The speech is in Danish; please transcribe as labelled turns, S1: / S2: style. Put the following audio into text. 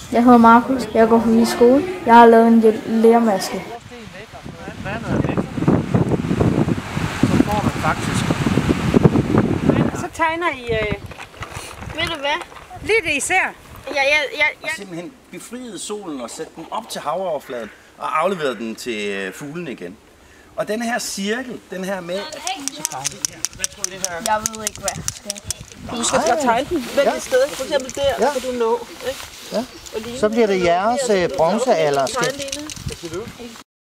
S1: Jeg hedder Markus. Jeg går forbi skole. Jeg har lavet en lermaske.
S2: Vandet er væk. Så får man faktisk.
S3: Så tegner I...
S4: Ved du hvad?
S3: Lige det især.
S4: Jeg
S5: Simpelthen befriede solen og sætte den op til havoverfladen og afleverede den til fuglene igen. Og den her cirkel, den her med... Hvad tror I det her?
S1: Jeg ved ikke, hvad det er.
S3: Du skal bare tegne den væk et sted. For eksempel der, kan du nå. Ikke?
S2: Ja. Så bliver det jeres bronzealder.
S3: Tegne lige nu.